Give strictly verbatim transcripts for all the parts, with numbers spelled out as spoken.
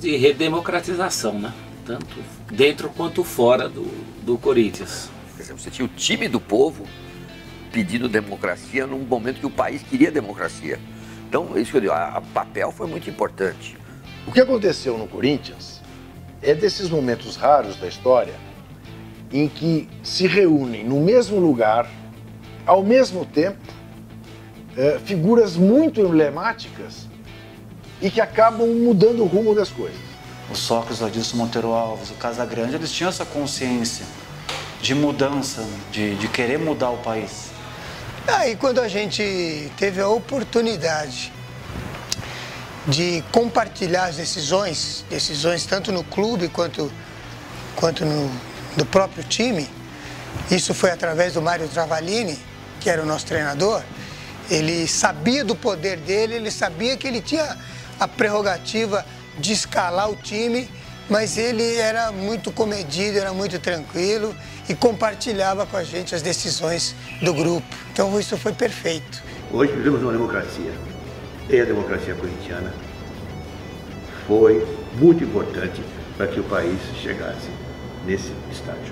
de redemocratização, né? Tanto dentro quanto fora do, do Corinthians. Quer dizer, você tinha o time do povo pedindo democracia num momento que o país queria democracia. Então, isso que eu digo, o papel foi muito importante. O que aconteceu no Corinthians é desses momentos raros da história em que se reúnem no mesmo lugar, ao mesmo tempo, é, figuras muito emblemáticas e que acabam mudando o rumo das coisas. O Sócrates, o Adilson Monteiro Alves, o Casagrande, eles tinham essa consciência de mudança, de, de querer mudar o país. Aí ah, quando a gente teve a oportunidade de compartilhar as decisões, decisões tanto no clube quanto, quanto no, no próprio time, isso foi através do Mário Travaglini, que era o nosso treinador. Ele sabia do poder dele, ele sabia que ele tinha a prerrogativa de escalar o time, mas ele era muito comedido, era muito tranquilo e compartilhava com a gente as decisões do grupo. Então isso foi perfeito. Hoje vivemos uma democracia, e a democracia corintiana foi muito importante para que o país chegasse nesse estágio.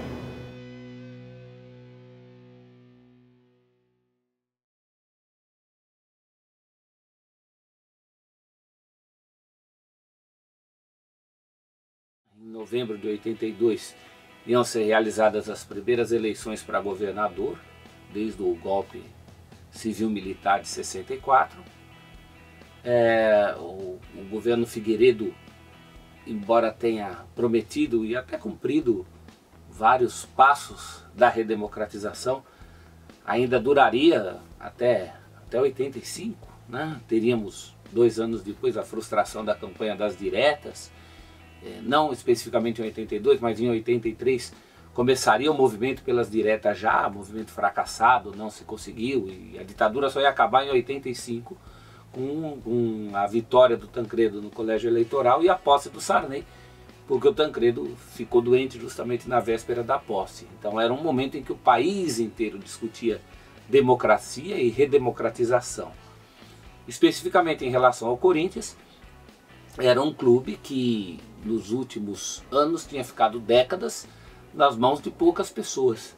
Em novembro de oitenta e dois, iam ser realizadas as primeiras eleições para governador, desde o golpe civil-militar de sessenta e quatro. É, o, o governo Figueiredo, embora tenha prometido e até cumprido vários passos da redemocratização, ainda duraria até, até oitenta e cinco, né? Teríamos dois anos depois a frustração da campanha das diretas. Não especificamente em oitenta e dois, mas em oitenta e três começaria o movimento pelas diretas já, movimento fracassado, não se conseguiu, e a ditadura só ia acabar em oitenta e cinco com, com a vitória do Tancredo no colégio eleitoral e a posse do Sarney, porque o Tancredo ficou doente justamente na véspera da posse. Então era um momento em que o país inteiro discutia democracia e redemocratização. Especificamente em relação ao Corinthians, era um clube que nos últimos anos tinha ficado décadas nas mãos de poucas pessoas.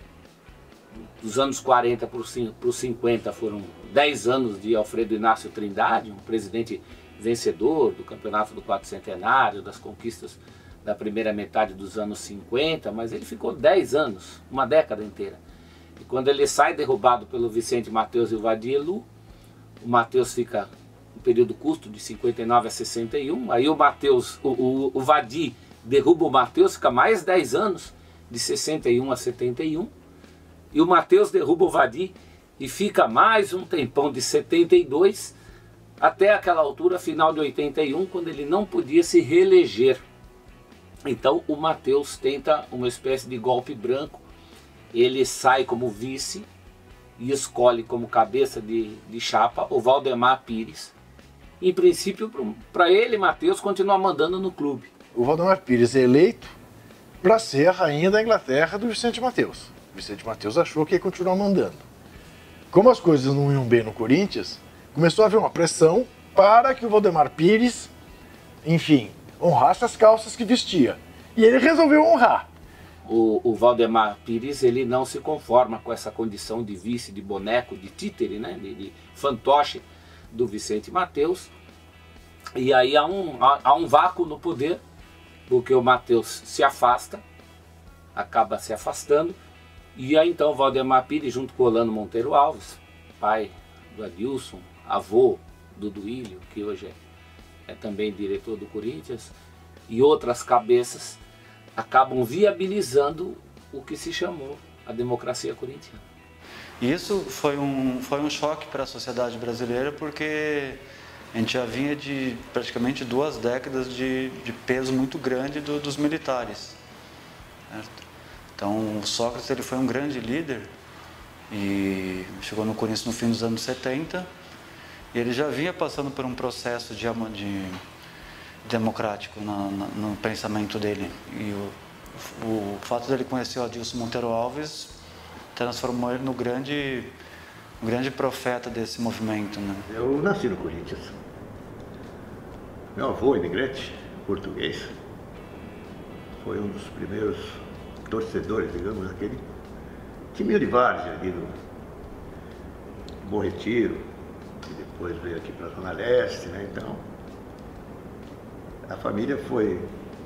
Dos anos quarenta para os cinquenta foram dez anos de Alfredo Inácio Trindade, um presidente vencedor do campeonato do quatrocentenário, das conquistas da primeira metade dos anos cinquenta, mas ele ficou dez anos, uma década inteira. E quando ele sai derrubado pelo Vicente Matheus e o Vadielu, o Matheus fica um período curto de cinquenta e nove a sessenta e um, aí o Matheus, o, o, o Vadi derruba o Matheus, fica mais dez anos, de sessenta e um a setenta e um, e o Matheus derruba o Vadi e fica mais um tempão de setenta e dois até aquela altura, final de oitenta e um, quando ele não podia se reeleger. Então o Matheus tenta uma espécie de golpe branco, ele sai como vice e escolhe como cabeça de, de chapa o Valdemar Pires. Em princípio, para ele, Matheus, continuar mandando no clube. O Valdemar Pires é eleito para ser a rainha da Inglaterra do Vicente Matheus. O Vicente Matheus achou que ia continuar mandando. Como as coisas não iam bem no Corinthians, começou a haver uma pressão para que o Valdemar Pires, enfim, honrasse as calças que vestia. E ele resolveu honrar. O, o Valdemar Pires, ele não se conforma com essa condição de vice, de boneco, de títere, né, de, de fantoche do Vicente Matheus, e aí há um, há, há um vácuo no poder, porque o Matheus se afasta, acaba se afastando, e aí então o Valdemar Pires, junto com o Orlando Monteiro Alves, pai do Adilson, avô do Duílio, que hoje é, é também diretor do Corinthians, e outras cabeças, acabam viabilizando o que se chamou a democracia corintiana. Isso foi um, foi um choque para a sociedade brasileira, porque a gente já vinha de praticamente duas décadas de, de peso muito grande do, dos militares. Certo? Então o Sócrates ele foi um grande líder e chegou no Corinthians no fim dos anos setenta, e ele já vinha passando por um processo de, de democrático na, na, no pensamento dele. E o, o fato dele conhecer o Adilson Monteiro Alves transformou ele no grande, no grande profeta desse movimento, né? Eu nasci no Corinthians. Meu avô, imigrante, português, foi um dos primeiros torcedores, digamos, daquele time de várzea ali no Bom Retiro, e depois veio aqui para a Zona Leste, né? Então, a família foi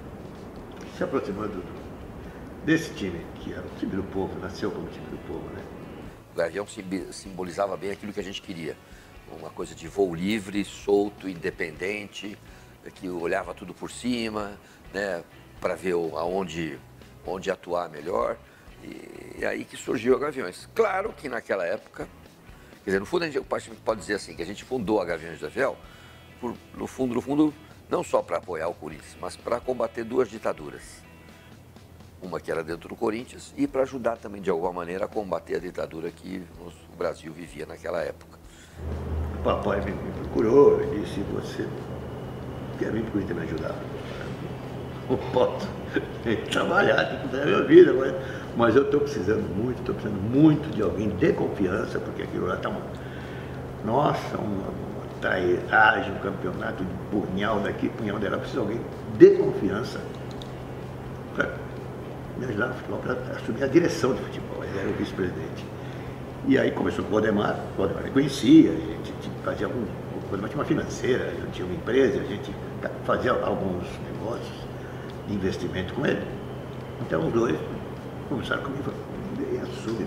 se aproximando desse time, que era o time do povo, nasceu como time do povo, né? O Gavião simbolizava bem aquilo que a gente queria. Uma coisa de voo livre, solto, independente, que olhava tudo por cima, né, para ver aonde, onde atuar melhor. E, e aí que surgiu a Gaviões. Claro que naquela época, quer dizer, no fundo a gente pode dizer assim, que a gente fundou a Gaviões da Fiel, por, no fundo, no fundo, não só para apoiar o Corinthians, mas para combater duas ditaduras. Uma que era dentro do Corinthians e para ajudar também, de alguma maneira, a combater a ditadura que o Brasil vivia naquela época. O papai me procurou e disse, você quer vir para o Corinthians me ajudar? Eu posso trabalhar, tem que dar a minha vida, mas, mas eu estou precisando muito, estou precisando muito de alguém de confiança, porque aquilo lá está uma... Nossa, uma, uma trairagem, um campeonato de punhal daqui, punhal dela, preciso de alguém de confiança para me ajudar no futebol, para assumir a direção de futebol. Ele era o vice-presidente. E aí começou com o Valdemar, o Valdemar me conhecia, a gente fazia algum, o Valdemar tinha uma financeira, eu tinha uma empresa, a gente fazia alguns negócios de investimento com ele. Então os dois começaram comigo e assume.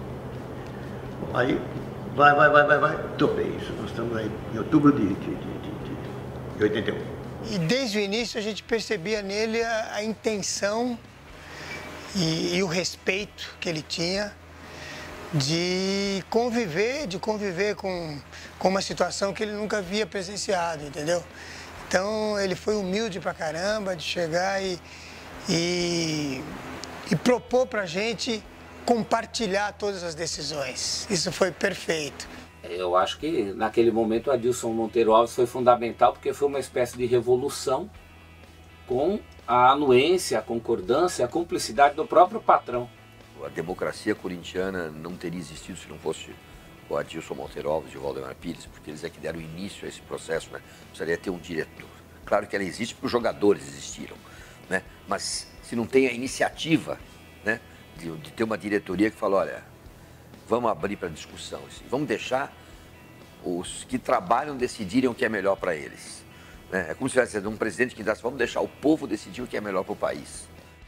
Bom, aí, vai, vai, vai, vai, vai, topei isso. Nós estamos aí em outubro de, de, de, de, de oitenta e um. E desde o início a gente percebia nele a, a intenção e, e o respeito que ele tinha de conviver, de conviver com, com uma situação que ele nunca havia presenciado, entendeu? Então ele foi humilde pra caramba de chegar e, e, e propor pra gente compartilhar todas as decisões. Isso foi perfeito. Eu acho que naquele momento o Adilson Monteiro Alves foi fundamental porque foi uma espécie de revolução com a anuência, a concordância, a cumplicidade do próprio patrão. A democracia corintiana não teria existido se não fosse o Adilson Monteiro Alves e o Valdemar Pires, porque eles é que deram início a esse processo, né? Precisaria ter um diretor. Claro que ela existe porque os jogadores existiram, né? Mas se não tem a iniciativa, né, de, de ter uma diretoria que fala, olha, vamos abrir para discussão, assim, vamos deixar os que trabalham decidirem o que é melhor para eles, né? É como se tivesse um presidente que disse, vamos deixar o povo decidir o que é melhor para o país.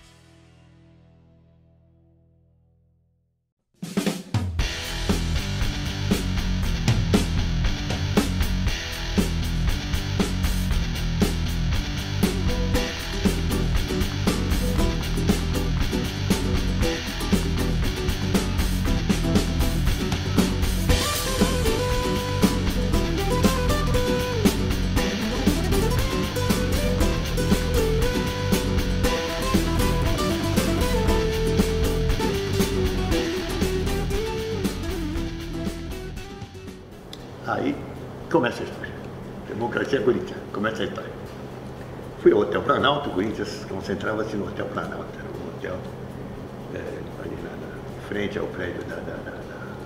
Aí começa a história. Democracia corintiana, começa a história. Fui ao Hotel Planalto, o Corinthians concentrava-se no Hotel Planalto, era um hotel é, ali na, na frente ao prédio da, da, da,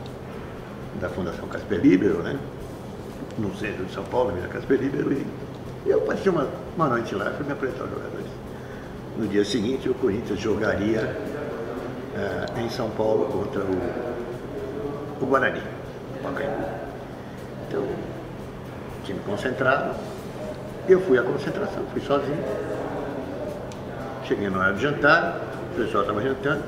da Fundação Casper Libero, né? No centro de São Paulo, na Casper Libero, e eu passei uma, uma noite lá, fui me apresentar aos jogadores. No dia seguinte, o Corinthians jogaria é, em São Paulo contra o, o Guarani, o Pacaembu. Então, time concentrado, eu fui à concentração, fui sozinho. Cheguei na hora do jantar, o pessoal estava jantando.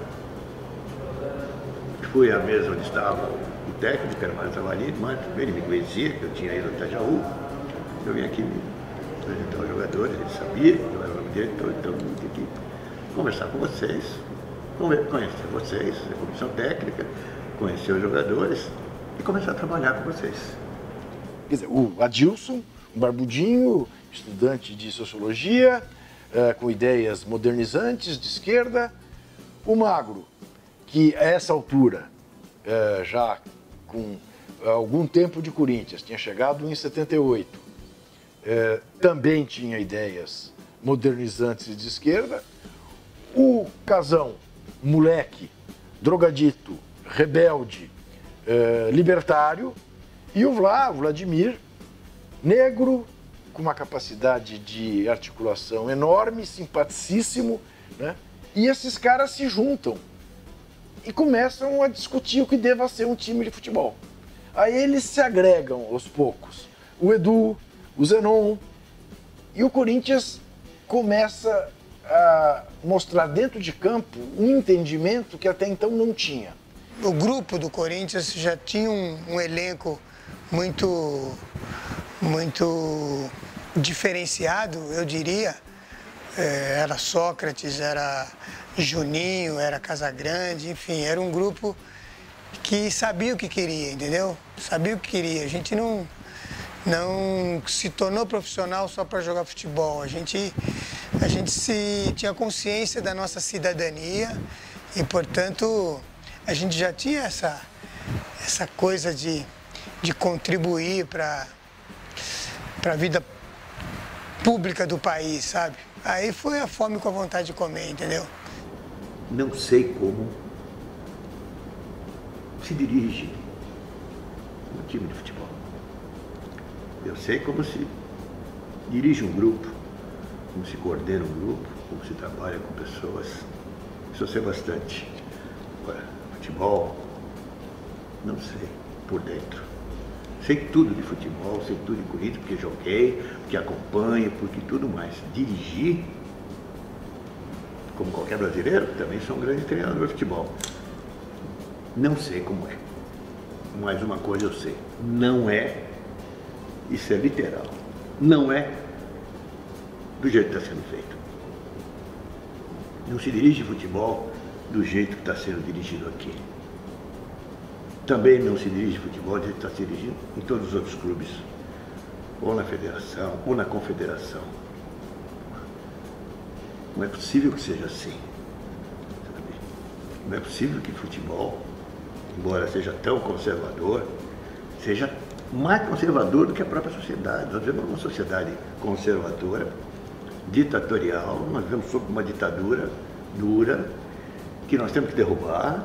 Fui à mesa onde estava o técnico, que era o Mário Travalini, mas ele me conhecia, que eu tinha ido ao Itajaú. Eu vim aqui me apresentar aos jogadores, ele sabia que eu era o diretor, então eu vim aqui conversar com vocês, conhecer vocês, a comissão técnica, conhecer os jogadores e começar a trabalhar com vocês. Quer dizer, o Adilson, um barbudinho, estudante de sociologia, uh, com ideias modernizantes de esquerda. O Magro, que a essa altura, uh, já com algum tempo de Corinthians, tinha chegado em setenta e oito, uh, também tinha ideias modernizantes de esquerda. O Casão, moleque, drogadito, rebelde, uh, libertário. E o Vlá, o Vladimir, negro, com uma capacidade de articulação enorme, simpaticíssimo, né? E esses caras se juntam e começam a discutir o que deva ser um time de futebol. Aí eles se agregam aos poucos. O Edu, o Zenon, e o Corinthians começa a mostrar dentro de campo um entendimento que até então não tinha. O grupo do Corinthians já tinha um, um elenco muito, muito diferenciado, eu diria. É, era Sócrates, era Juninho, era Casagrande, enfim, era um grupo que sabia o que queria, entendeu? Sabia o que queria. A gente não, não se tornou profissional só para jogar futebol. A gente, a gente se, tinha consciência da nossa cidadania e, portanto, a gente já tinha essa, essa coisa de, de contribuir para a vida pública do país, sabe? Aí foi a fome com a vontade de comer, entendeu? Não sei como se dirige um time de futebol. Eu sei como se dirige um grupo, como se coordena um grupo, como se trabalha com pessoas. Isso eu sei bastante. Agora, futebol, não sei, por dentro. Sei tudo de futebol, sei tudo de Corinthians, porque joguei, porque acompanho, porque tudo mais. Dirigir, como qualquer brasileiro, também sou um grande treinador de futebol. Não sei como é. Mas uma coisa eu sei, não é, isso é literal, não é do jeito que está sendo feito. Não se dirige futebol do jeito que está sendo dirigido aqui. Também não se dirige futebol do jeito que está se dirigindo em todos os outros clubes, ou na federação, ou na confederação. Não é possível que seja assim. Não é possível que futebol, embora seja tão conservador, seja mais conservador do que a própria sociedade. Nós vivemos uma sociedade conservadora, ditatorial, nós vivemos sob uma ditadura dura, que nós temos que derrubar,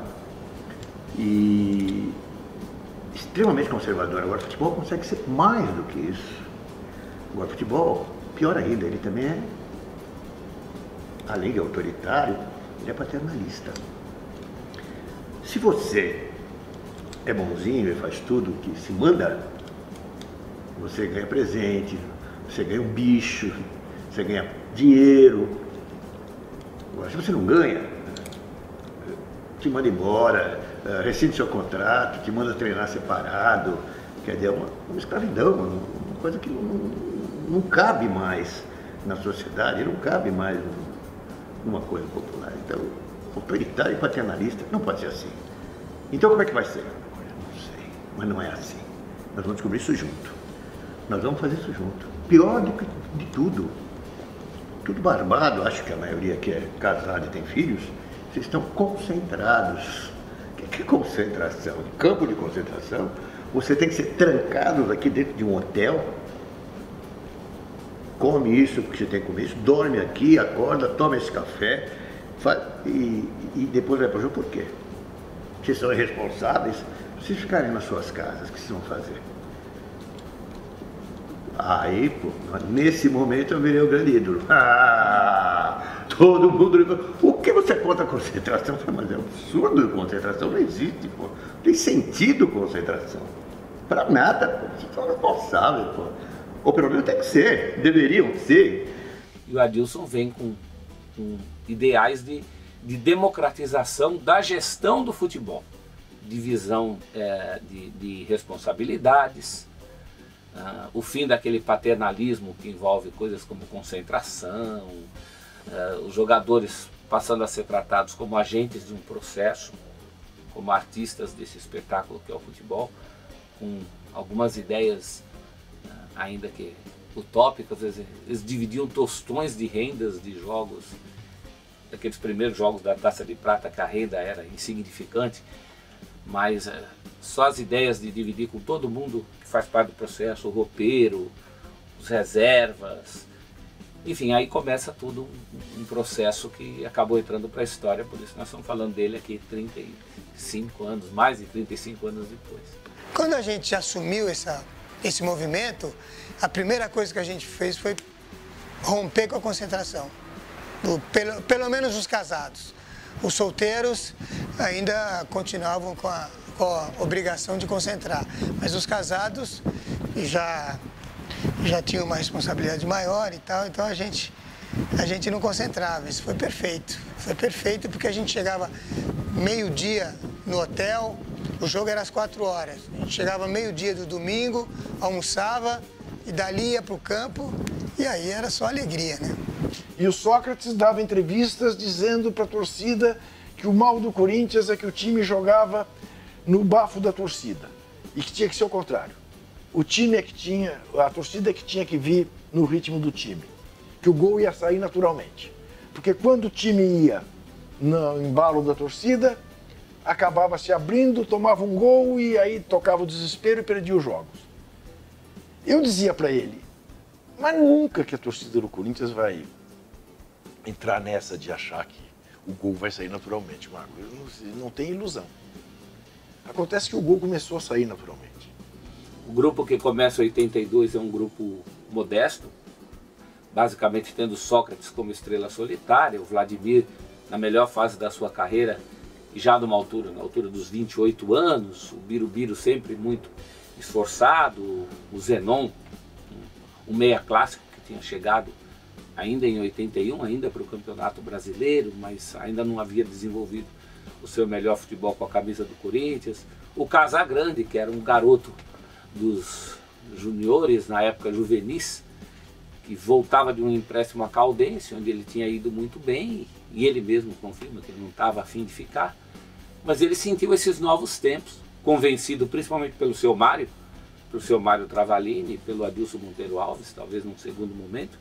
e extremamente conservadora. Agora, o futebol consegue ser mais do que isso. Agora, o futebol, pior ainda, ele também é, além de autoritário, ele é paternalista. Se você é bonzinho e faz tudo que se manda, você ganha presente, você ganha um bicho, você ganha dinheiro. Agora, se você não ganha, te manda embora, rescinde seu contrato, te manda treinar separado. Quer dizer, é uma, uma escravidão, uma coisa que não, não cabe mais na sociedade, não cabe mais numa coisa popular. Então, autoritário e paternalista não pode ser assim. Então, como é que vai ser? Não sei, mas não é assim. Nós vamos descobrir isso junto. Nós vamos fazer isso junto. Pior do que de tudo, tudo barbado, acho que a maioria que é casada e tem filhos, vocês estão concentrados. O que é concentração? Campo de concentração? Você tem que ser trancado aqui dentro de um hotel, come isso porque você tem que comer isso, dorme aqui, acorda, toma esse café faz, e, e depois vai para o jogo. Por quê? Vocês são irresponsáveis. Se vocês ficarem nas suas casas, o que vocês vão fazer? Aí, pô, nesse momento eu virei o grande ídolo. Ah, todo mundo... O que você conta a concentração? Mas é um absurdo, concentração não existe, pô. Não tem sentido concentração. Pra nada, pô. Vocês são responsáveis, pô. Ou pelo menos tem que ser, deveriam ser. E o Adilson vem com, com ideais de, de democratização da gestão do futebol. Divisão é, de, de responsabilidades. Uh, o fim daquele paternalismo que envolve coisas como concentração, uh, os jogadores passando a ser tratados como agentes de um processo, como artistas desse espetáculo que é o futebol, com algumas ideias uh, ainda que utópicas. Eles, eles dividiam tostões de rendas de jogos, daqueles primeiros jogos da Taça de Prata, que a renda era insignificante, mas uh, só as ideias de dividir com todo mundo que faz parte do processo, o roupeiro, os reservas, enfim, aí começa tudo um, um processo que acabou entrando para a história, por isso nós estamos falando dele aqui trinta e cinco anos, mais de trinta e cinco anos depois. Quando a gente assumiu essa, esse movimento, a primeira coisa que a gente fez foi romper com a concentração. Do, pelo, pelo menos os casados. Os solteiros ainda continuavam com a, com a obrigação de concentrar, mas os casados já, já tinham uma responsabilidade maior e tal, então a gente, a gente não concentrava. Isso foi perfeito. Foi perfeito porque a gente chegava meio-dia no hotel, o jogo era às quatro horas. A gente chegava meio-dia do domingo, almoçava e dali ia para o campo e aí era só alegria, né? E o Sócrates dava entrevistas dizendo para a torcida que o mal do Corinthians é que o time jogava no bafo da torcida e que tinha que ser o contrário. O time é que tinha, a torcida é que tinha que vir no ritmo do time, que o gol ia sair naturalmente. Porque quando o time ia no embalo da torcida, acabava se abrindo, tomava um gol e aí tocava o desespero e perdia os jogos. Eu dizia para ele, mas nunca que a torcida do Corinthians vai entrar nessa de achar que o gol vai sair naturalmente, Marco. Não, não tem ilusão. Acontece que o gol começou a sair naturalmente. O grupo que começa em oitenta e dois é um grupo modesto, basicamente tendo Sócrates como estrela solitária, o Vladimir na melhor fase da sua carreira, e já numa altura, na altura dos vinte e oito anos, o Birubiru sempre muito esforçado, o Zenon, um meia clássico que tinha chegado ainda em oitenta e um, ainda para o Campeonato Brasileiro, mas ainda não havia desenvolvido o seu melhor futebol com a camisa do Corinthians. O Casagrande, que era um garoto dos juniores, na época juvenis, que voltava de um empréstimo à Caldense, onde ele tinha ido muito bem, e ele mesmo confirma que ele não estava a fim de ficar, mas ele sentiu esses novos tempos, convencido principalmente pelo seu Mário, pelo seu Mário Travalini, pelo Adilson Monteiro Alves, talvez num segundo momento.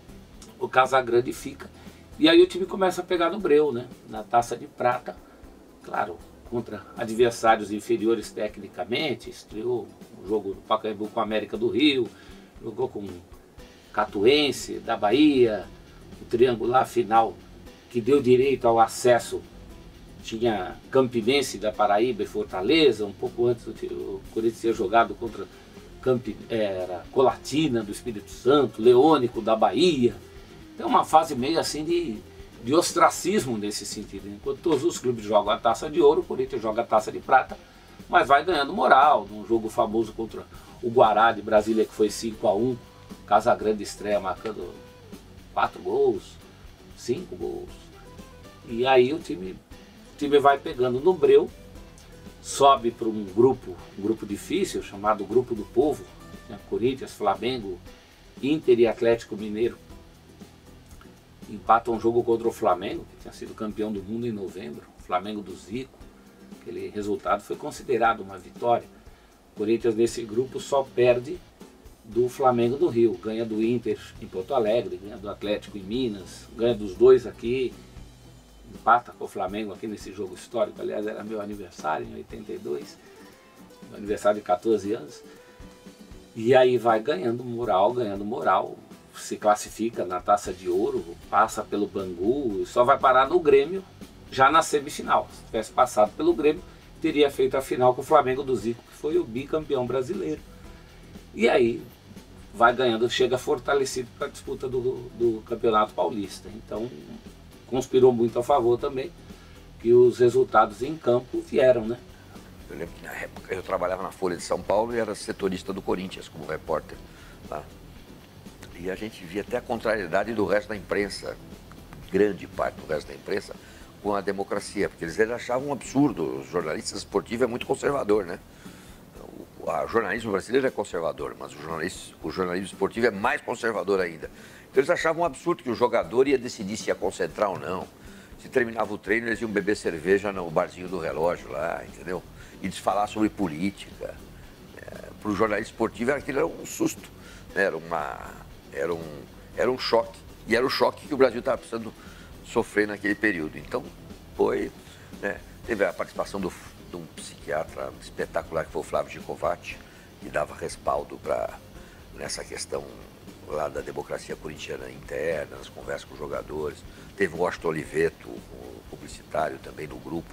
O Casagrande fica, e aí o time começa a pegar no breu, né? Na Taça de Prata, claro, contra adversários inferiores tecnicamente, estreou um jogo no Pacaembu com a América do Rio, jogou com Catuense, da Bahia, o triangular final que deu direito ao acesso, tinha Campinense da Paraíba e Fortaleza, um pouco antes o Corinthians tinha jogado contra Camp... era Colatina do Espírito Santo, Leônico da Bahia. Então uma fase meio assim de, de ostracismo nesse sentido. Enquanto todos os clubes jogam a Taça de Ouro, o Corinthians joga a Taça de Prata, mas vai ganhando moral. Num jogo famoso contra o Guará de Brasília, que foi cinco a um, Casagrande estreia marcando quatro gols, cinco gols. E aí o time, o time vai pegando no breu, sobe para um grupo, um grupo difícil, chamado Grupo do Povo, né? Corinthians, Flamengo, Inter e Atlético Mineiro. Empata um jogo contra o Flamengo, que tinha sido campeão do mundo em novembro, o Flamengo do Zico. Aquele resultado foi considerado uma vitória. O Corinthians nesse grupo só perde do Flamengo do Rio, ganha do Inter em Porto Alegre, ganha do Atlético em Minas, ganha dos dois aqui, empata com o Flamengo aqui nesse jogo histórico. Aliás, era meu aniversário em oitenta e dois, meu aniversário de quatorze anos. E aí vai ganhando moral, ganhando moral, se classifica na Taça de Ouro, passa pelo Bangu e só vai parar no Grêmio já na semifinal. Se tivesse passado pelo Grêmio, teria feito a final com o Flamengo do Zico, que foi o bicampeão brasileiro. E aí vai ganhando, chega fortalecido para a disputa do, do Campeonato Paulista. Então conspirou muito a favor também que os resultados em campo vieram, né? Eu lembro que na época eu trabalhava na Folha de São Paulo e era setorista do Corinthians como repórter lá. E a gente via até a contrariedade do resto da imprensa, grande parte do resto da imprensa, com a democracia, porque eles achavam um absurdo. O jornalista esportivo é muito conservador, né? O, o jornalismo brasileiro é conservador, mas o jornalismo, o jornalismo esportivo é mais conservador ainda. Então eles achavam um absurdo que o jogador ia decidir se ia concentrar ou não. Se terminava o treino, eles iam beber cerveja no barzinho do relógio lá, entendeu? E falar sobre política. É, para o jornalista esportivo, aquilo era um susto, né? Era uma... Era um, era um choque, e era o choque que o Brasil estava precisando sofrer naquele período. Então, foi, né, teve a participação do, de um psiquiatra espetacular, que foi o Flávio Gicovati, que dava respaldo para nessa questão lá da democracia corintiana interna, nas conversas com os jogadores. Teve o Washington Oliveto, o publicitário também no grupo,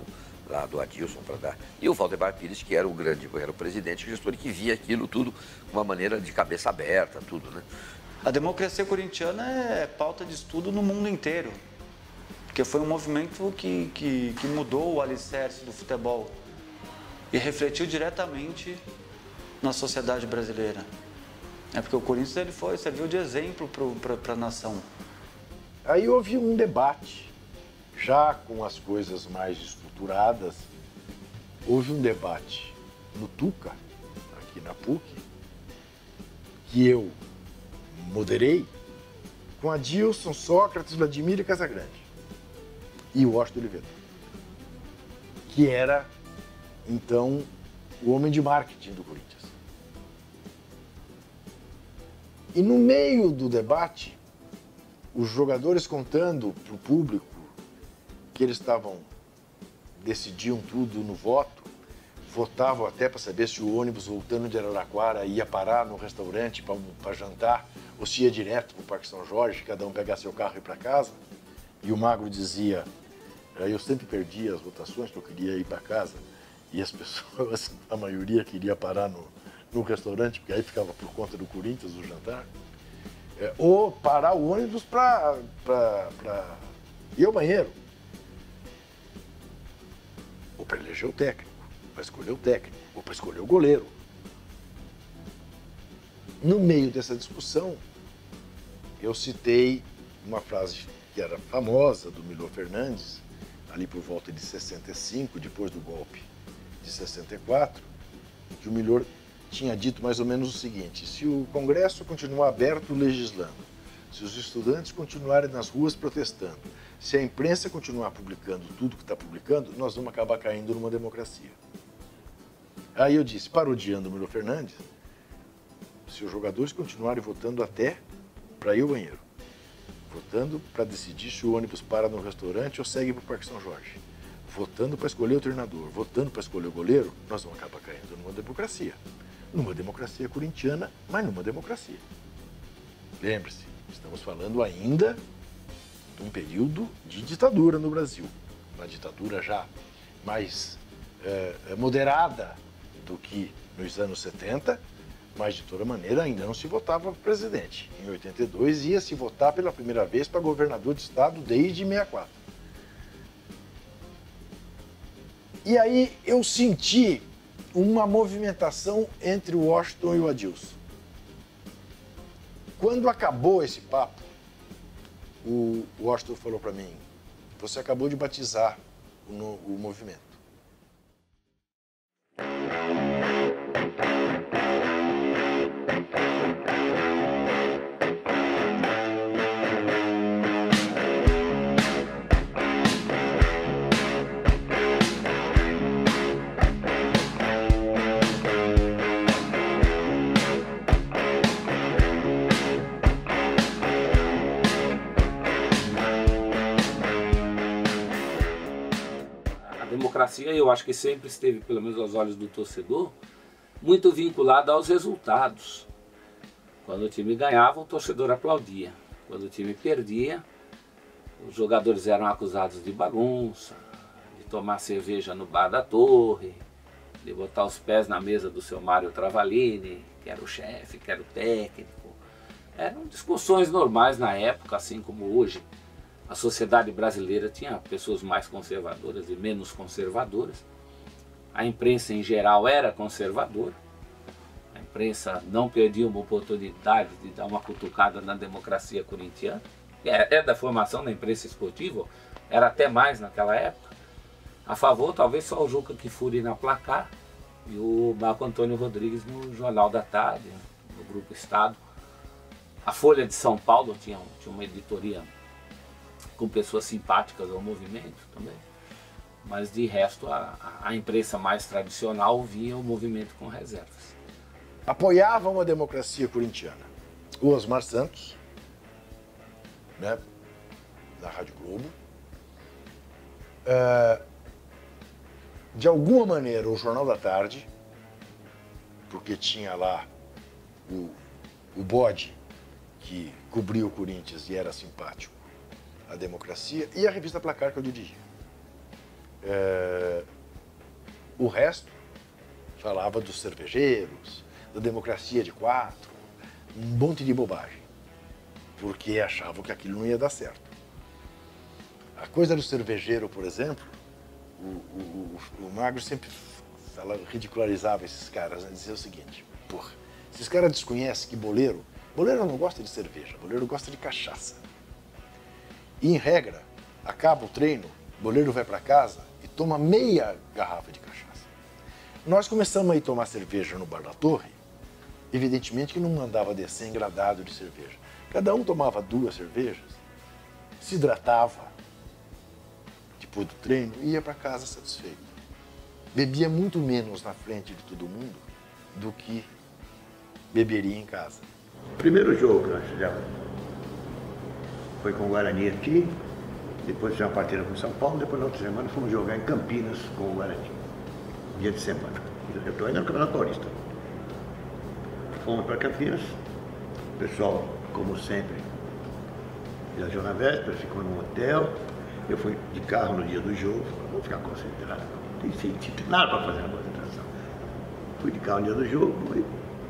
lá do Adilson para dar. E o Valdemar Pires, que era o grande, era o presidente, o gestor que via aquilo tudo com uma maneira de cabeça aberta, tudo, né? A democracia corintiana é pauta de estudo no mundo inteiro, porque foi um movimento que, que, que mudou o alicerce do futebol e refletiu diretamente na sociedade brasileira. É porque o Corinthians ele foi, serviu de exemplo para a nação. Aí houve um debate, já com as coisas mais estruturadas, houve um debate no Tuca, aqui na P U C, que eu moderei, com Adilson, Sócrates, Vladimir e Casagrande. E o Washington Oliveira, que era, então, o homem de marketing do Corinthians. E no meio do debate, os jogadores contando para o público que eles estavam, decidiam tudo no voto, votavam até para saber se o ônibus voltando de Araraquara ia parar no restaurante para jantar ou se ia direto para o Parque São Jorge, cada um pegar seu carro e ir para casa. E o Magro dizia, eu sempre perdia as votações porque eu queria ir para casa e as pessoas, a maioria queria parar no, no restaurante, porque aí ficava por conta do Corinthians o jantar. É, ou parar o ônibus para ir ao banheiro. Ou para eleger o técnico, para escolher o técnico, ou para escolher o goleiro. No meio dessa discussão, eu citei uma frase que era famosa do Milor Fernandes, ali por volta de sessenta e cinco, depois do golpe de sessenta e quatro, que o Milor tinha dito mais ou menos o seguinte: se o Congresso continuar aberto legislando, se os estudantes continuarem nas ruas protestando, se a imprensa continuar publicando tudo que está publicando, nós vamos acabar caindo numa democracia. Aí eu disse, parodiando o Milor Fernandes, se os jogadores continuarem votando até para ir ao banheiro, votando para decidir se o ônibus para no restaurante ou segue para o Parque São Jorge, votando para escolher o treinador, votando para escolher o goleiro, nós vamos acabar caindo numa democracia. Numa democracia corintiana, mas numa democracia. Lembre-se, estamos falando ainda de um período de ditadura no Brasil. Uma ditadura já mais é, moderada do que nos anos setenta, mas de toda maneira ainda não se votava para presidente. Em oitenta e dois ia se votar pela primeira vez para governador de estado desde sessenta e quatro. E aí eu senti uma movimentação entre o Washington e o Adilson. Quando acabou esse papo, o Washington falou para mim, você acabou de batizar o, o movimento. A democracia, eu acho que sempre esteve, pelo menos aos olhos do torcedor, muito vinculada aos resultados. Quando o time ganhava, o torcedor aplaudia. Quando o time perdia, os jogadores eram acusados de bagunça, de tomar cerveja no bar da Torre, de botar os pés na mesa do seu Mário Travalini, que era o chefe, que era o técnico. Eram discussões normais na época, assim como hoje. A sociedade brasileira tinha pessoas mais conservadoras e menos conservadoras. A imprensa em geral era conservadora. A imprensa não perdia uma oportunidade de dar uma cutucada na democracia corintiana. É, é da formação da imprensa esportiva, era até mais naquela época. A favor, talvez só o Juca Kfouri na Placar e o Marco Antônio Rodrigues no Jornal da Tarde, no Grupo Estado. A Folha de São Paulo tinha, tinha uma editoria com pessoas simpáticas ao movimento também, mas de resto a, a imprensa mais tradicional via o movimento com reservas. Apoiavam a democracia corintiana. O Osmar Santos, né, da Rádio Globo, é, de alguma maneira o Jornal da Tarde, porque tinha lá o, o bode que cobria o Corinthians e era simpático, a democracia, e a revista Placar que eu dirigia. É, O resto falava dos cervejeiros, da democracia de quatro, um monte de bobagem, porque achavam que aquilo não ia dar certo. A coisa do cervejeiro, por exemplo, o, o, o, o Magro sempre fala, ridicularizava esses caras, né? Dizia o seguinte: porra, esses caras desconhecem que boleiro, boleiro não gosta de cerveja, boleiro gosta de cachaça. E em regra, acaba o treino, o boleiro vai para casa e toma meia garrafa de cachaça. Nós começamos a ir tomar cerveja no Bar da Torre, evidentemente que não mandava descer engradado de cerveja. Cada um tomava duas cervejas, se hidratava, depois do treino, e ia para casa satisfeito. Bebia muito menos na frente de todo mundo do que beberia em casa. O primeiro jogo que nós fizemos foi com o Guarani aqui, depois fizemos uma partida com São Paulo, depois na outra semana fomos jogar em Campinas com o Guarani, dia de semana. Eu estou ainda no Campeonato Paulista. Fomos para Campinas, o pessoal, como sempre, viajou na véspera, ficou num hotel. Eu fui de carro no dia do jogo, falei, vou ficar concentrado, não tem sentido, tem nada para fazer na concentração. Fui de carro no dia do jogo, fui.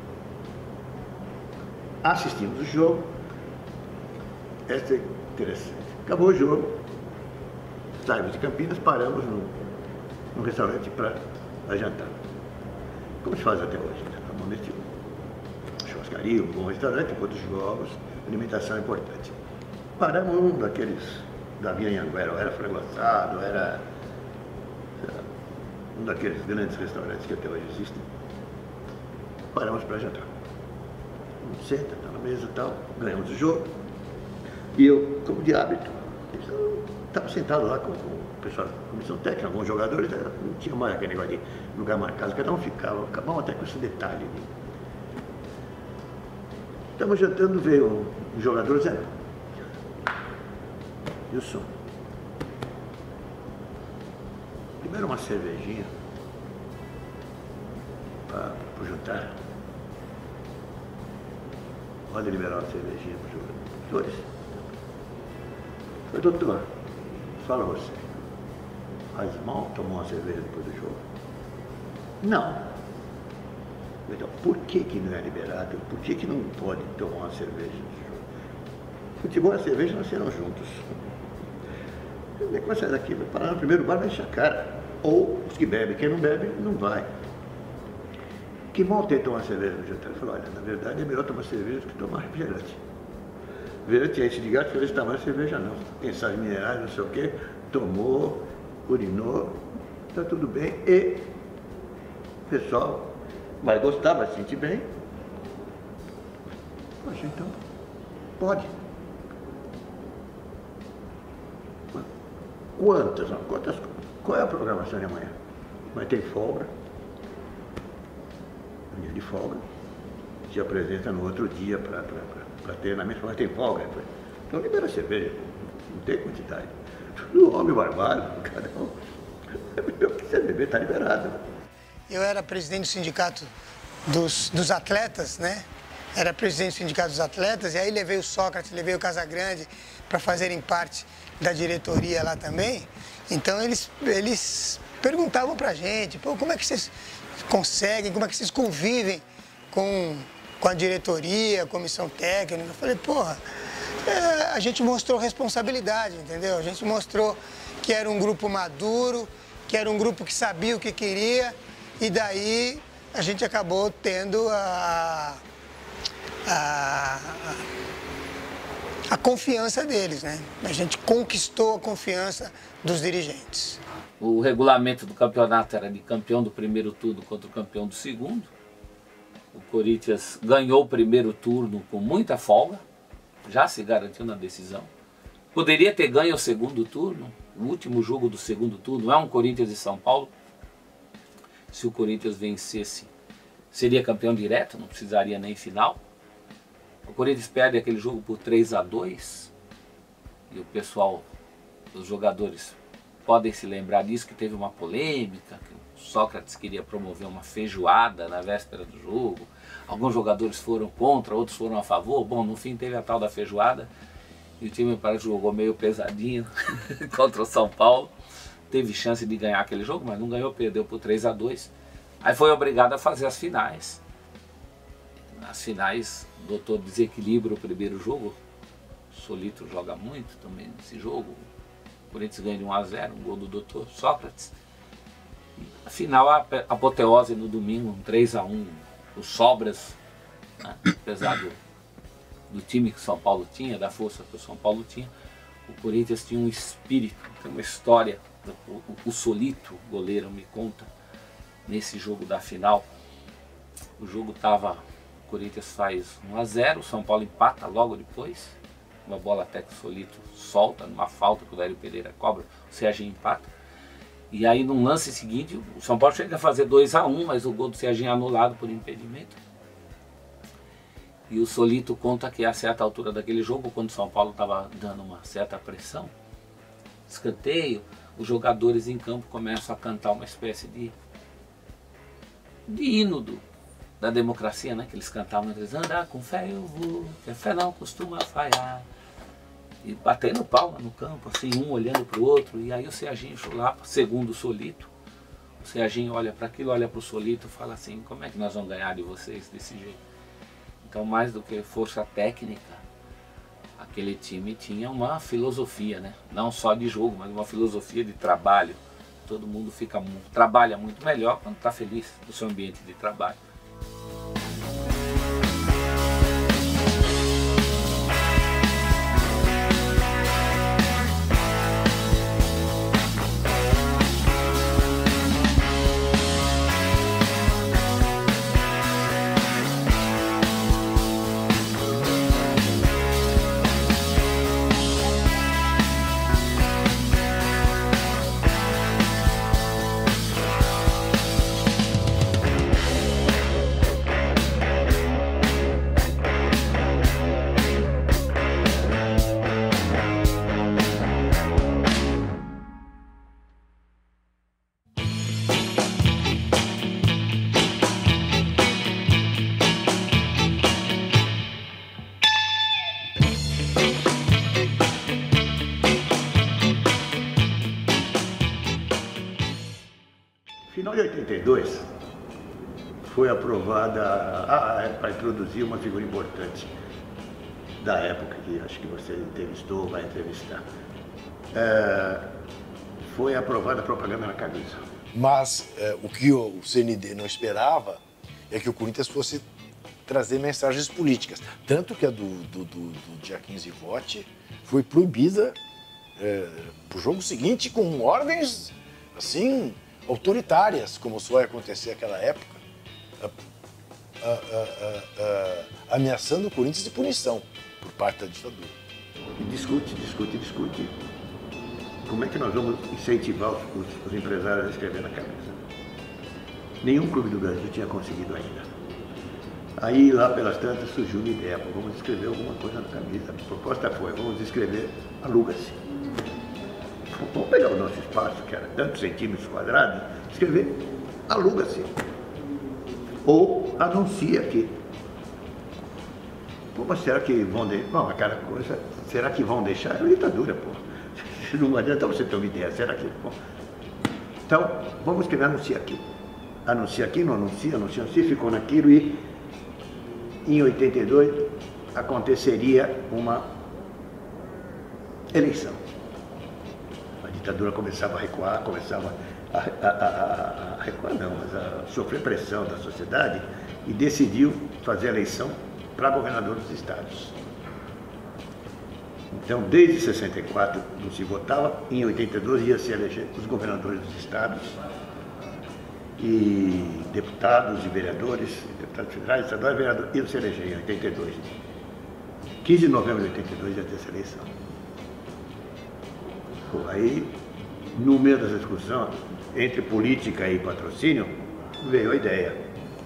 Assistimos o jogo. Essa é interessante. Acabou o jogo, saímos de Campinas, paramos no, no restaurante para jantar. Como se faz até hoje, né? Normalmente, churrascaria, um bom restaurante, enquanto jogos, alimentação é importante. Paramos num daqueles da Via Anhanguera, era frango assado, era lá, um daqueles grandes restaurantes que até hoje existem. Paramos para jantar. Senta, está na mesa e tal, ganhamos o jogo. E eu, como de hábito, estava sentado lá com, com o pessoal da comissão técnica, alguns jogadores, não tinha mais aquele negócio de lugar marcado, cada um ficava, acabamos até com esse detalhe. Estamos jantando, veio um, um jogador Zé. E o som? Primeiro uma cervejinha para o jantar. Pode liberar uma cervejinha para os jogadores. Falei, doutor, fala você. Faz mal tomar uma cerveja depois do jogo? Não. Então, por que que não é liberado? Por que que não pode tomar uma cerveja no jogo? Futebol e a cerveja nasceram juntos. Vai começar daqui, vai parar no primeiro bar, vai encher a cara. Ou os que bebem, quem não bebe, não vai. Que mal tem tomar cerveja no jantar? Ele falou, olha, na verdade é melhor tomar cerveja do que tomar refrigerante. Refrigerante é esse de gato, esse tamanho de cerveja não. Tem sais minerais, não sei o quê, tomou, urinou, está tudo bem. E o pessoal vai gostar, vai se sentir bem. Poxa, então, pode. Quantas, quantas, qual é a programação de amanhã? Vai ter folga, um dia de folga, se apresenta no outro dia para treinamento, mas tem folga. Então libera a cerveja, não tem quantidade. Tudo homem barbado, cada um. O que você beber está liberado. Eu era presidente do sindicato dos, dos atletas, né? Era presidente do sindicato dos atletas, e aí levei o Sócrates, levei o Casagrande para fazerem parte da diretoria lá também. Então eles, eles perguntavam pra gente, pô, como é que vocês conseguem, como é que vocês convivem com, com a diretoria, a comissão técnica? Eu falei, porra, é, a gente mostrou responsabilidade, entendeu? A gente mostrou que era um grupo maduro, que era um grupo que sabia o que queria, e daí a gente acabou tendo a, a, a confiança deles, né? A gente conquistou a confiança dos dirigentes. O regulamento do campeonato era de campeão do primeiro turno contra o campeão do segundo. O Corinthians ganhou o primeiro turno com muita folga, já se garantiu na decisão. Poderia ter ganho o segundo turno, o último jogo do segundo turno, é um Corinthians e São Paulo. Se o Corinthians vencesse, seria campeão direto, não precisaria nem final. O Corinthians perde aquele jogo por três a dois, e o pessoal, os jogadores podem se lembrar disso, que teve uma polêmica, que o Sócrates queria promover uma feijoada na véspera do jogo. Alguns jogadores foram contra, outros foram a favor. Bom, no fim teve a tal da feijoada, e o time parece que jogou meio pesadinho contra o São Paulo. teve chance de ganhar aquele jogo, mas não ganhou, perdeu por três a dois. Aí foi obrigado a fazer as finais. Nas finais, o doutor desequilibra o primeiro jogo. O Solito joga muito também nesse jogo. O Corinthians ganha de um a zero, um gol do doutor Sócrates. A final, a apoteose no domingo, um três a um. Os sobras, né? Apesar do, do time que o São Paulo tinha, da força que o São Paulo tinha, o Corinthians tinha um espírito, tem uma história. O, o, o Solito, o goleiro, me conta, nesse jogo da final, o jogo estava, o Corinthians faz um a zero, o São Paulo empata logo depois, uma bola até que o Solito solta, numa falta que o Hélio Pereira cobra, o Serginho empata. E aí, num lance seguinte, o São Paulo chega a fazer dois a um, mas o gol do Serginho é anulado por impedimento. E o Solito conta que a certa altura daquele jogo, quando o São Paulo estava dando uma certa pressão, escanteio, os jogadores em campo começam a cantar uma espécie de, de hino do, da democracia, né? Que eles cantavam, eles andar com fé eu vou, que a fé não costuma falhar. E batendo palma no campo, assim, um olhando para o outro, e aí o Serginho lá, segundo o Solito, o Serginho olha para aquilo, olha para o Solito e fala assim, como é que nós vamos ganhar de vocês desse jeito? Então, mais do que força técnica, aquele time tinha uma filosofia, né? Não só de jogo, mas uma filosofia de trabalho. Todo mundo fica, trabalha muito melhor quando está feliz no seu ambiente de trabalho. No final de oitenta e dois, foi aprovada, para introduzir uma figura importante da época, que acho que você entrevistou ou vai entrevistar. É, foi aprovada a propaganda na camisa. Mas é, o que o C N D não esperava é que o Corinthians fosse trazer mensagens políticas. Tanto que a do, do, do, do dia quinze vote foi proibida é, para o jogo seguinte com ordens, assim, autoritárias, como só ia acontecer naquela época, a, a, a, a, ameaçando o Corinthians de punição por parte da ditadura. E discute, discute, discute. Como é que nós vamos incentivar os, os, os empresários a escrever na camisa? Nenhum clube do Brasil tinha conseguido ainda. Aí, lá pelas tantas, surgiu uma ideia, vamos escrever alguma coisa na camisa. A proposta foi, vamos escrever aluga-se. Vamos pegar o nosso espaço, que era tantos centímetros quadrados, escrever aluga-se. Ou anuncia aqui. Pô, mas será que vão deixar? Bom, aquela coisa, será que vão deixar? É ditadura, pô. Não adianta você ter uma ideia, será que... Bom, então, vamos escrever anuncia aqui. Anuncia aqui, não anuncia, anuncia, anuncia, ficou naquilo e em oitenta e dois aconteceria uma eleição. A ditadura começava a recuar, começava a, a, a, a recuar não, mas a sofrer pressão da sociedade e decidiu fazer a eleição para governador dos estados. Então, desde sessenta e quatro não se votava, em oitenta e dois ia se eleger os governadores dos estados e deputados e vereadores, deputados federais, estaduais, vereadores, iam se eleger em oitenta e dois. quinze de novembro de oitenta e dois ia ter essa eleição. Pô, aí, no meio dessa discussão, entre política e patrocínio, veio a ideia.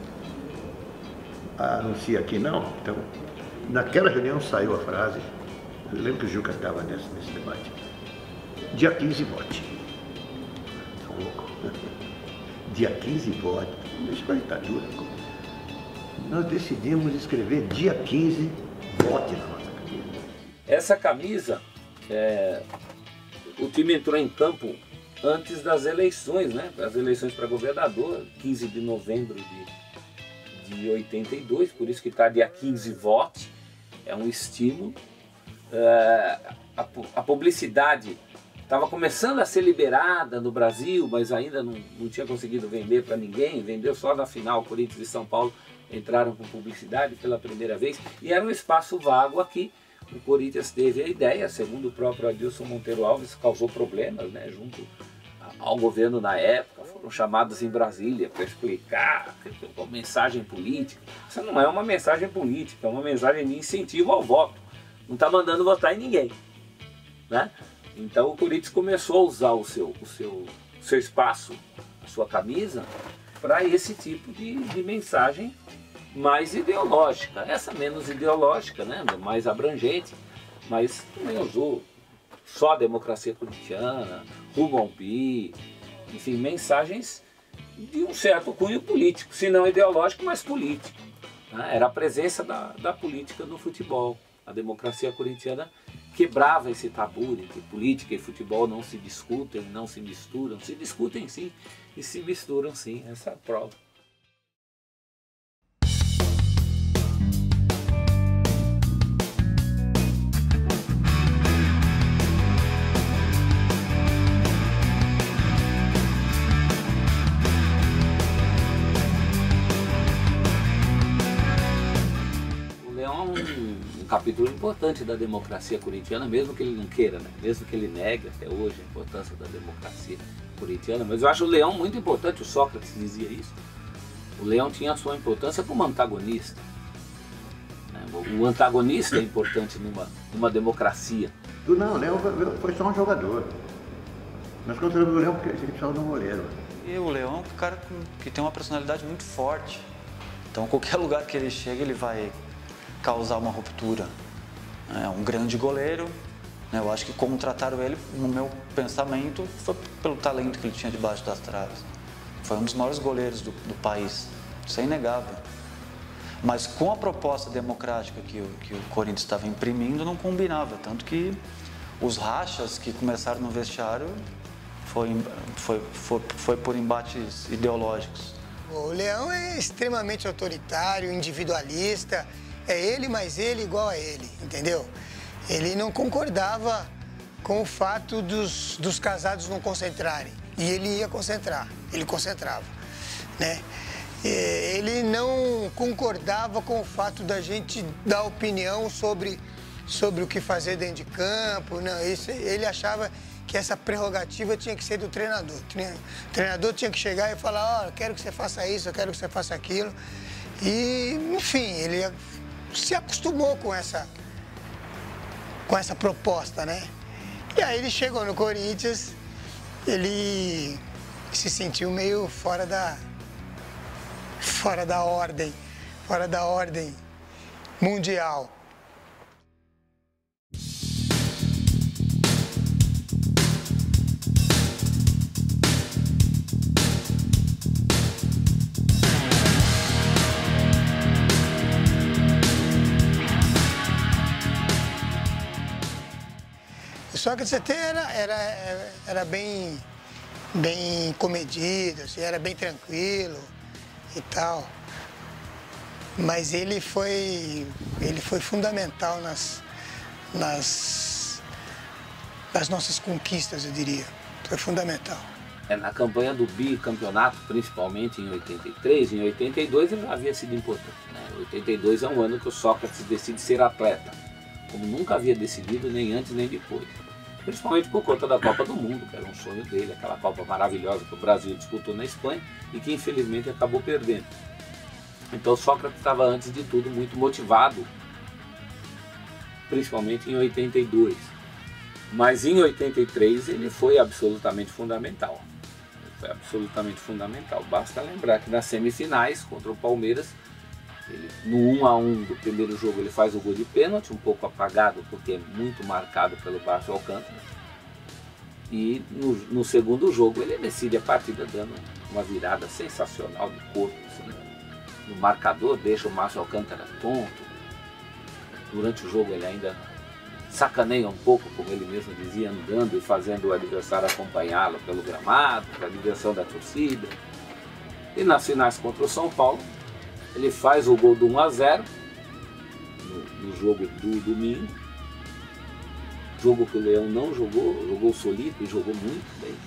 Anuncia aqui não, então, naquela reunião saiu a frase, eu lembro que o Juca estava nesse, nesse debate, dia quinze vote. São louco. Dia quinze vote, deixa com a ditadura. Nós decidimos escrever dia quinze vote na nossa camisa. Essa camisa, é, o time entrou em campo antes das eleições, né? As eleições para governador, quinze de novembro de, de oitenta e dois, por isso que está dia quinze, vote, é um estímulo. É, a, a publicidade estava começando a ser liberada no Brasil, mas ainda não, não tinha conseguido vender para ninguém, vendeu só na final. Corinthians e São Paulo entraram com publicidade pela primeira vez, e era um espaço vago aqui. O Corinthians teve a ideia, segundo o próprio Adilson Monteiro Alves, causou problemas, né, junto ao governo na época, foram chamados em Brasília para explicar a mensagem política. Isso não é uma mensagem política, é uma mensagem de incentivo ao voto. Não está mandando votar em ninguém, né? Então o Corinthians começou a usar o seu, o seu, o seu espaço, a sua camisa, para esse tipo de, de mensagem mais ideológica. Essa menos ideológica, né? Mais abrangente, mas também usou só a democracia corintiana, rumo ao bi, enfim, mensagens de um certo cunho político, se não ideológico, mas político, né? Era a presença da, da política no futebol. A democracia corintiana quebrava esse tabu de que política e futebol não se discutem, não se misturam. Se discutem sim e se misturam sim, essa é a prova. Capítulo importante da democracia corintiana, mesmo que ele não queira, né? Mesmo que ele negue até hoje a importância da democracia corintiana, mas eu acho o Leão muito importante. O Sócrates dizia isso. O Leão tinha a sua importância como antagonista, né? O antagonista é importante numa, numa democracia. Não, o Leão foi só um jogador. Nós contratamos o Leão porque a gente precisava de um goleiro. E o Leão é um cara que tem uma personalidade muito forte. Então, qualquer lugar que ele chega, ele vai causar uma ruptura. É um grande goleiro, né? Eu acho que contrataram ele, no meu pensamento, foi pelo talento que ele tinha debaixo das traves. Foi um dos maiores goleiros do, do país, isso é inegável. Mas com a proposta democrática que o, que o Corinthians estava imprimindo, não combinava, tanto que os rachas que começaram no vestiário foi, foi, foi, foi por embates ideológicos. O Leão é extremamente autoritário, individualista. É ele mais ele igual a ele, entendeu? Ele não concordava com o fato dos, dos casados não concentrarem. E ele ia concentrar, ele concentrava, né? Ele não concordava com o fato da gente dar opinião sobre, sobre o que fazer dentro de campo. Não, isso, ele achava que essa prerrogativa tinha que ser do treinador. O treinador tinha que chegar e falar, ó, oh, eu quero que você faça isso, eu quero que você faça aquilo. E, enfim, ele se acostumou com essa, com essa proposta, né? E aí ele chegou no Corinthians, ele se sentiu meio fora da, fora da ordem, fora da ordem mundial. Só que o C T era, era, era bem, bem comedido, assim, era bem tranquilo e tal. Mas ele foi, ele foi fundamental nas, nas, nas nossas conquistas, eu diria. Foi fundamental. É, na campanha do bicampeonato, principalmente em oitenta e três, em oitenta e dois ele já havia sido importante, né? oitenta e dois é um ano que o Sócrates decide ser atleta, como nunca havia decidido, nem antes nem depois. Principalmente por conta da Copa do Mundo, que era um sonho dele, aquela Copa maravilhosa que o Brasil disputou na Espanha e que infelizmente acabou perdendo. Então Sócrates estava antes de tudo muito motivado, principalmente em oitenta e dois. Mas em oitenta e três ele foi absolutamente fundamental. Ele foi absolutamente fundamental. Basta lembrar que nas semifinais contra o Palmeiras, ele, no um a um do primeiro jogo, ele faz o gol de pênalti, um pouco apagado porque é muito marcado pelo Márcio Alcântara. E no, no segundo jogo ele decide a partida dando uma virada sensacional de corpo, assim, no marcador, deixa o Márcio Alcântara tonto. Durante o jogo ele ainda sacaneia um pouco, como ele mesmo dizia, andando e fazendo o adversário acompanhá-lo pelo gramado, para a diversão da torcida. E nas finais contra o São Paulo, ele faz o gol do um a zero no, no jogo do domingo. Jogo que o Leão não jogou, jogou solido e jogou muito bem.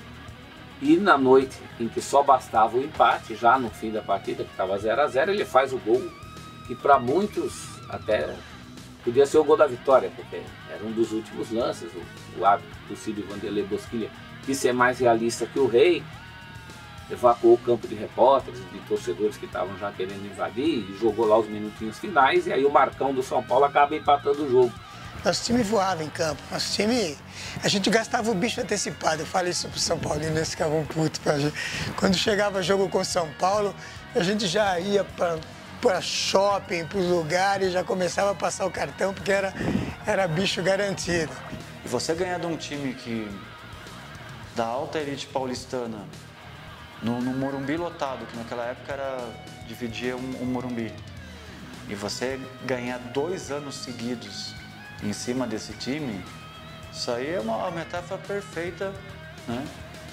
E na noite em que só bastava o empate, já no fim da partida, que estava zero a zero, ele faz o gol que para muitos até podia ser o gol da vitória, porque era um dos últimos lances. O, o árbitro possível Vanderlei Bosquilha quis ser mais realista que o Rei, evacuou o campo de repórteres, de torcedores que estavam já querendo invadir, e jogou lá os minutinhos finais, e aí o Marcão do São Paulo acaba empatando o jogo. Nosso time voava em campo, nosso time, a gente gastava o bicho antecipado. Eu falei isso pro São Paulino, eles ficavam putos pra gente. Quando chegava jogo com São Paulo, a gente já ia pra, pra shopping, pros lugares, já começava a passar o cartão, porque era, era bicho garantido. E você ganhar de um time que, da alta elite paulistana, no, no Morumbi lotado, que naquela época era, dividia um, um Morumbi, e você ganhar dois anos seguidos em cima desse time, isso aí é uma, uma metáfora perfeita, né,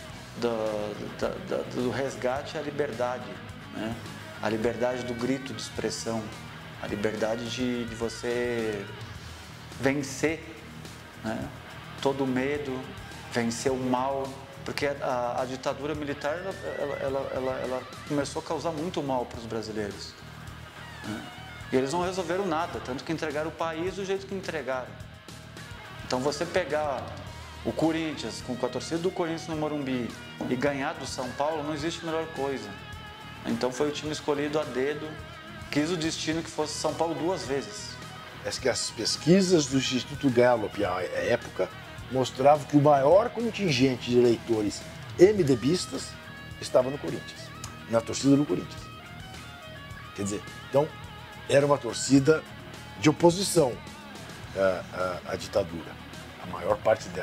do, da, da, do resgate à liberdade, né, a liberdade do grito de expressão, a liberdade de, de você vencer, né, todo o medo, vencer o mal, porque a, a ditadura militar ela, ela, ela, ela começou a causar muito mal para os brasileiros, né? E eles não resolveram nada, tanto que entregaram o país do jeito que entregaram. Então você pegar o Corinthians, com a torcida do Corinthians no Morumbi, e ganhar do São Paulo, não existe melhor coisa. Então foi o time escolhido a dedo, quis o destino que fosse São Paulo duas vezes. É que as pesquisas do Instituto Gallup, à época, mostravam que o maior contingente de eleitores MDBistas estava no Corinthians, na torcida do Corinthians. Quer dizer, então, era uma torcida de oposição à, à, à ditadura, a maior parte dela.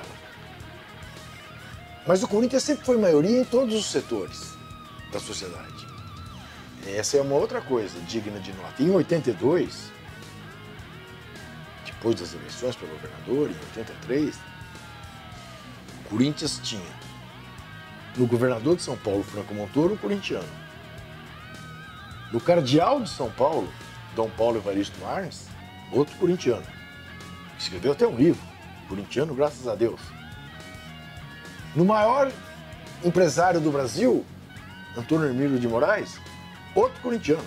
Mas o Corinthians sempre foi maioria em todos os setores da sociedade. Essa é uma outra coisa digna de nota. Em oitenta e dois, depois das eleições para governador, em oitenta e três, o Corinthians tinha no governador de São Paulo, Franco Montoro, um corintiano. No cardeal de São Paulo, Dom Paulo Evaristo Arnes, outro corintiano. Escreveu até um livro, corintiano, graças a Deus. No maior empresário do Brasil, Antônio Hermílio de Moraes, outro corintiano.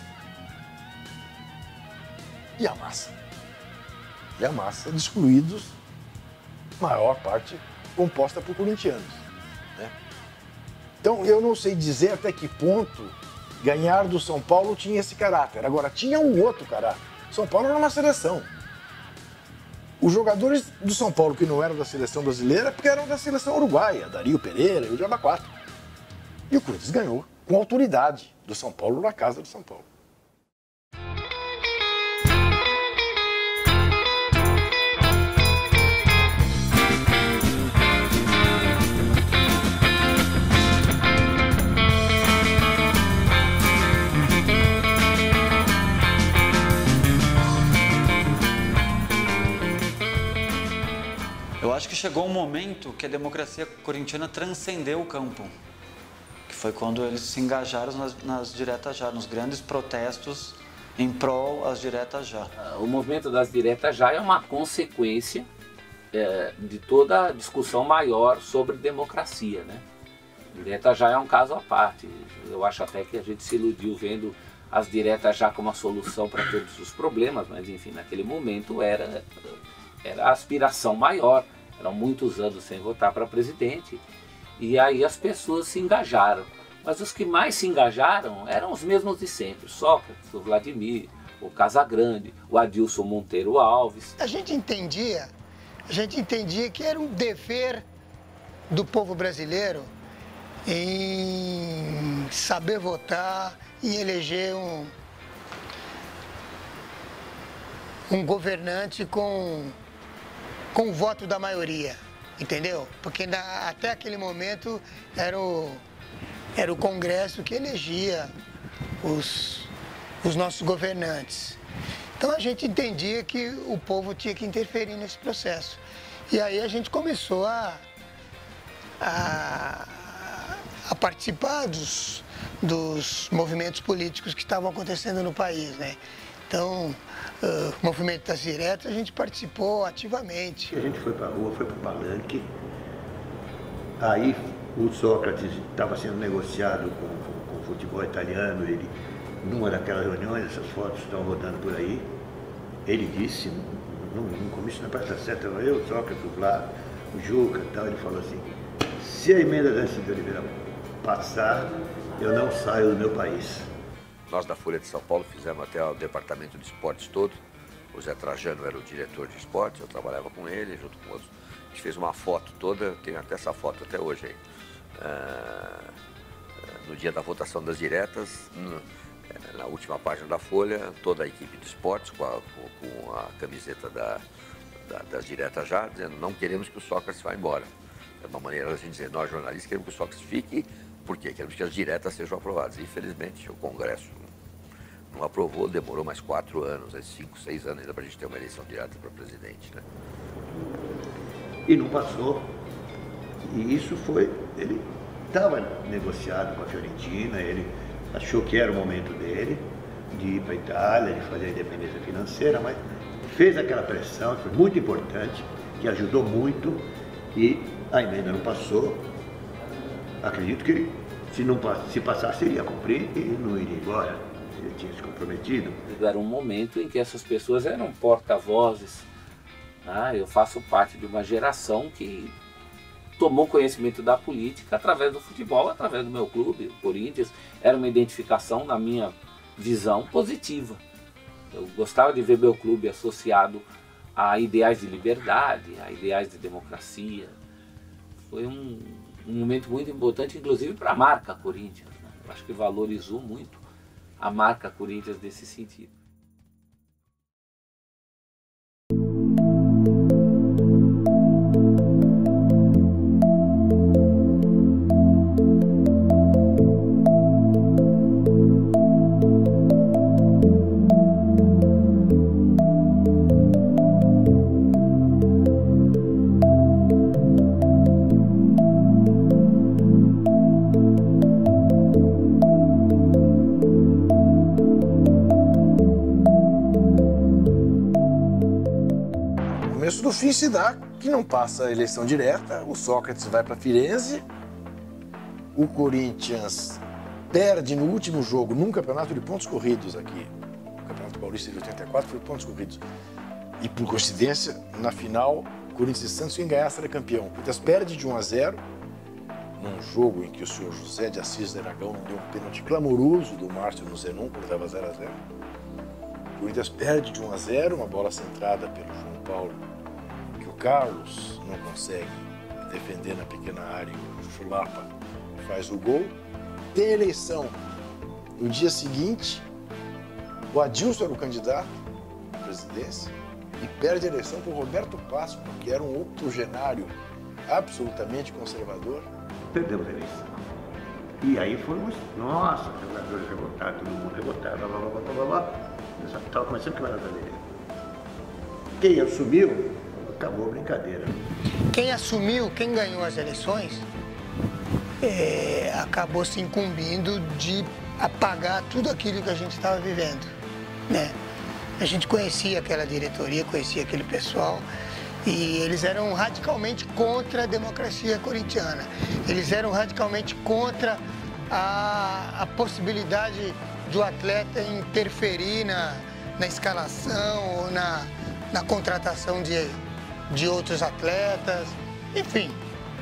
E a massa? E a massa de excluídos, maior parte composta por corintianos, né? Então, eu não sei dizer até que ponto ganhar do São Paulo tinha esse caráter. Agora, tinha um outro caráter. São Paulo era uma seleção. Os jogadores do São Paulo que não eram da seleção brasileira, porque eram da seleção uruguaia, Dario Pereira e o Diaba quatro. E o Corinthians ganhou com autoridade do São Paulo na casa do São Paulo. Eu acho que chegou um momento que a democracia corintiana transcendeu o campo, que foi quando eles se engajaram nas, nas diretas já, nos grandes protestos em prol às diretas já. O movimento das diretas já é uma consequência é, de toda a discussão maior sobre democracia, né? Direta já é um caso à parte. Eu acho até que a gente se iludiu vendo as diretas já como a solução para todos os problemas, mas enfim, naquele momento era, era a aspiração maior. Eram muitos anos sem votar para presidente, e aí as pessoas se engajaram. Mas os que mais se engajaram eram os mesmos de sempre: Sócrates, o Vladimir, o Casagrande, o Adilson Monteiro Alves. A gente entendia, a gente entendia que era um dever do povo brasileiro em saber votar e eleger um, um governante com com o voto da maioria, entendeu? Porque na, até aquele momento era o, era o Congresso que elegia os, os nossos governantes. Então a gente entendia que o povo tinha que interferir nesse processo. E aí a gente começou a, a, a participar dos, dos movimentos políticos que estavam acontecendo no país, né? Então, o movimento das diretas, a gente participou ativamente. A gente foi para a rua, foi para o palanque. Aí o Sócrates estava sendo negociado com, com, com o futebol italiano. Ele, numa daquelas reuniões, essas fotos estão rodando por aí, ele disse, no, no comício na Praça Seta, eu, Sócrates, o Vlad, o Juca e tal, ele falou assim, se a emenda da Cida Oliveira passar, eu não saio do meu país. Nós da Folha de São Paulo fizemos até o departamento de esportes todo. O Zé Trajano era o diretor de esportes, eu trabalhava com ele, junto com outros. A gente fez uma foto toda, eu tenho até essa foto até hoje aí. Ah, no dia da votação das diretas, no, na última página da Folha, toda a equipe de esportes com a, com a camiseta da, da, das diretas já, dizendo não queremos que o Sócrates vá embora. É uma maneira de assim dizer, nós jornalistas queremos que o Sócrates fique. Por quê? Queremos que as diretas sejam aprovadas. Infelizmente, o Congresso não aprovou, demorou mais quatro anos, cinco, seis anos ainda para a gente ter uma eleição direta para presidente, né? E não passou. E isso foi, ele estava negociado com a Fiorentina, ele achou que era o momento dele de ir para a Itália, de fazer a independência financeira, mas fez aquela pressão, que foi muito importante, que ajudou muito, e a emenda não passou. Acredito que ele, se, não, se passasse, ele ia cumprir e não iria embora. Ele tinha se comprometido. Era um momento em que essas pessoas eram porta-vozes. Ah, eu faço parte de uma geração que tomou conhecimento da política através do futebol, através do meu clube, o Corinthians. Era uma identificação, na minha visão, positiva. Eu gostava de ver meu clube associado a ideais de liberdade, a ideais de democracia. Foi um... um momento muito importante, inclusive para a marca Corinthians, né? Eu acho que valorizou muito a marca Corinthians nesse sentido. Do fim se dá que não passa a eleição direta, o Sócrates vai para Firenze, o Corinthians perde no último jogo, num campeonato de pontos corridos aqui, o Campeonato Paulista de oitenta e quatro foi pontos corridos, e por coincidência, na final, Corinthians e Santos em ganhar era campeão. O Corinthians perde de um a zero, num jogo em que o senhor José de Assis de Aragão deu um pênalti clamoroso do Márcio no Zenon, quando estava zero a zero. O Corinthians perde de um a zero, uma bola centrada pelo João Paulo, Carlos não consegue defender na pequena área, o Chulapa faz o gol. Tem eleição no dia seguinte, o Adilson era o candidato à presidência e perde a eleição para o Roberto Pasco, que era um octogenário absolutamente conservador. Perdemos a eleição. E aí fomos, nossa, jogadores revoltados, todo mundo revoltado, blá blá blá blá blá blá. Estava começando a quebrar a bandeira. Quem assumiu, acabou a brincadeira. Quem assumiu, quem ganhou as eleições, é, acabou se incumbindo de apagar tudo aquilo que a gente estava vivendo, né? A gente conhecia aquela diretoria, conhecia aquele pessoal, e eles eram radicalmente contra a democracia corintiana. Eles eram radicalmente contra a, a possibilidade do atleta interferir na, na escalação ou na, na contratação de de outros atletas, enfim,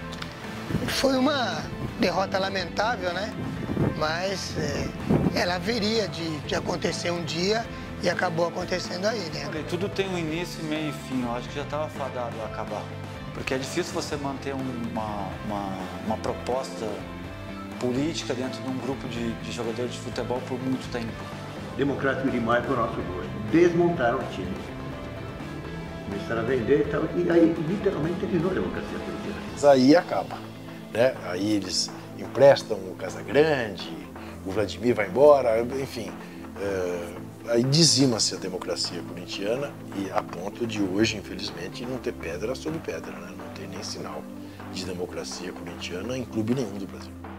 foi uma derrota lamentável, né? Mas é, ela haveria de, de acontecer um dia e acabou acontecendo aí, né? Tudo tem um início, meio e fim, eu acho que já estava fadado a acabar, porque é difícil você manter uma, uma, uma proposta política dentro de um grupo de, de jogadores de futebol por muito tempo. Democrático demais para o nosso gosto. Desmontaram o time. Começaram a vender e tal, e aí literalmente terminou a democracia corintiana. Mas aí acaba, né? Aí eles emprestam o Casagrande, o Vladimir vai embora, enfim, uh, aí dizima-se a democracia corintiana e a ponto de hoje, infelizmente, não ter pedra sobre pedra, né? Não tem nem sinal de democracia corintiana em clube nenhum do Brasil.